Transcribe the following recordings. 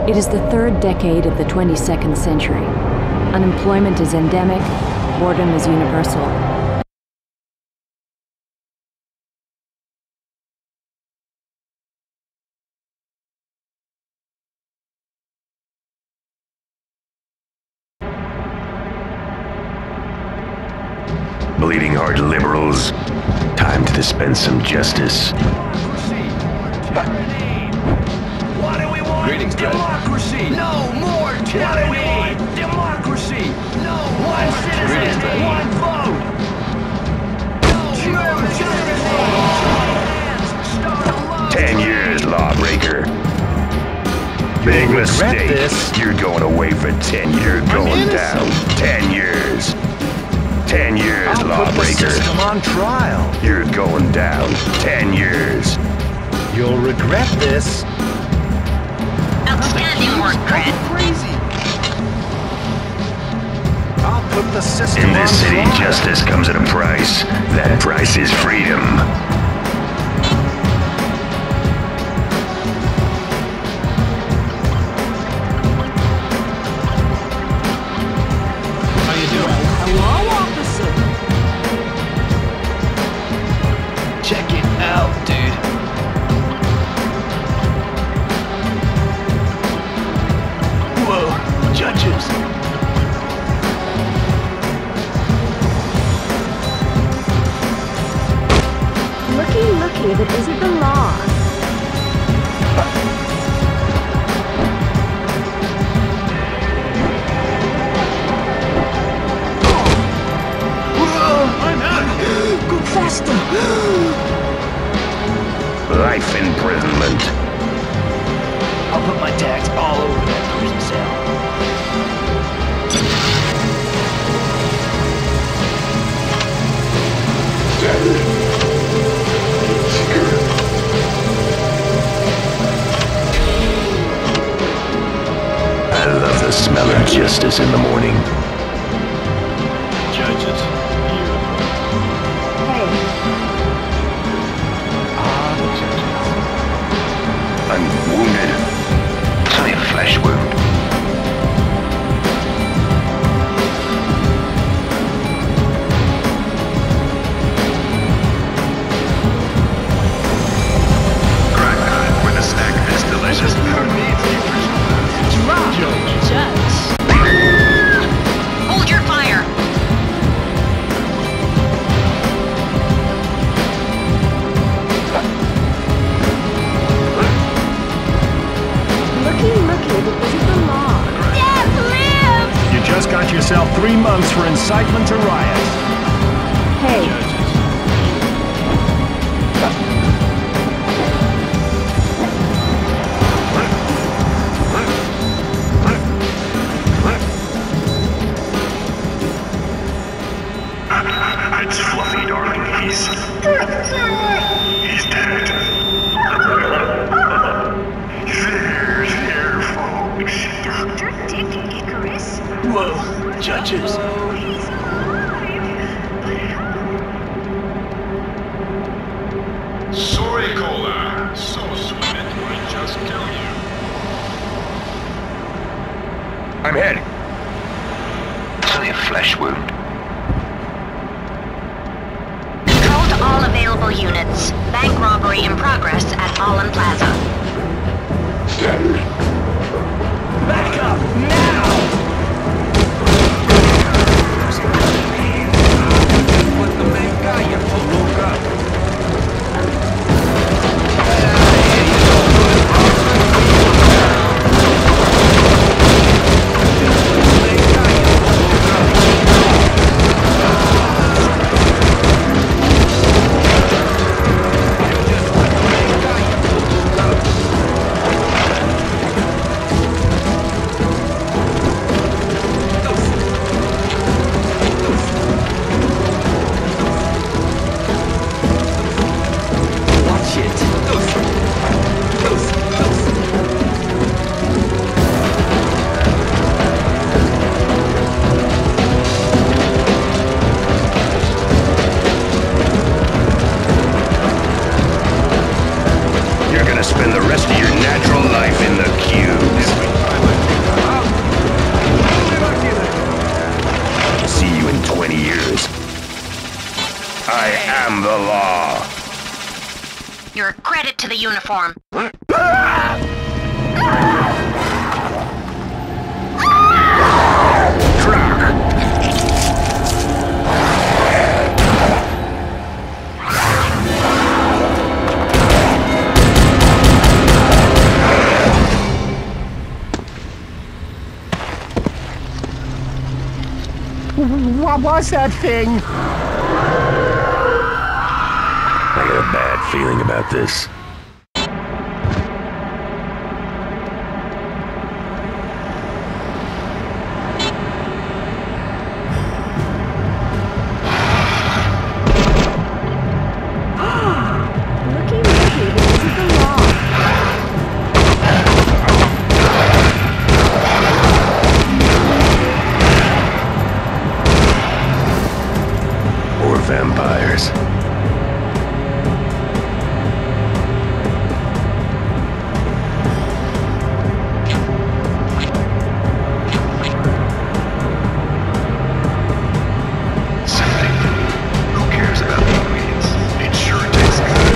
It is the third decade of the 22nd century. Unemployment is endemic, boredom is universal. Bleeding heart liberals, time to dispense some justice. What do we want? Greetings, Dredd. Democracy! No more tyranny! What do we want? Democracy! No one citizen! Greetings, Dredd. One vote! No more tyranny! 10 years, lawbreaker. Big mistake. this. You're going away for 10 years. You're going down. 10 years. 10 years, I'll put the lawbreaker. system on trial. You're going down. 10 years. You'll regret this. Outstanding work, Dredd. Crazy. I'll put the system In this on city, trial. justice comes at a price. That price is freedom. How you doing? Hello, officer! Check it out, dude. Whoa, judges! Looky, but is it the law? I'm out! Go faster! Life imprisonment. I'll put my tags all over that prison cell. I love the smell of justice in the morning. Judges. Hey, The judges. I'm wounded. It's only a flesh wound. With a snack this delicious. Hold your fire. looky, but is it the law? Death lives! You just got yourself 3 months for incitement to riot. Hey, It's Fluffy, darling. He's dead. There, folks. Dr. Dick Icarus? Whoa, judges! He's alive! Sorry, Cola. So sweet it might just kill you. I'm hit. It's only a flesh wound. Call to all available units. Bank robbery in progress at Allen Plaza. Back up, now! What the main guy you woke up? the law. You're a credit to the uniform. What was that thing? I got a bad feeling about this. Looky, this is the law. Or vampires. Who cares about the ingredients? It sure tastes good.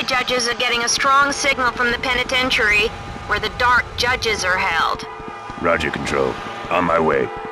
My judges are getting a strong signal from the penitentiary, where the dark judges are held. Roger, Control. On my way.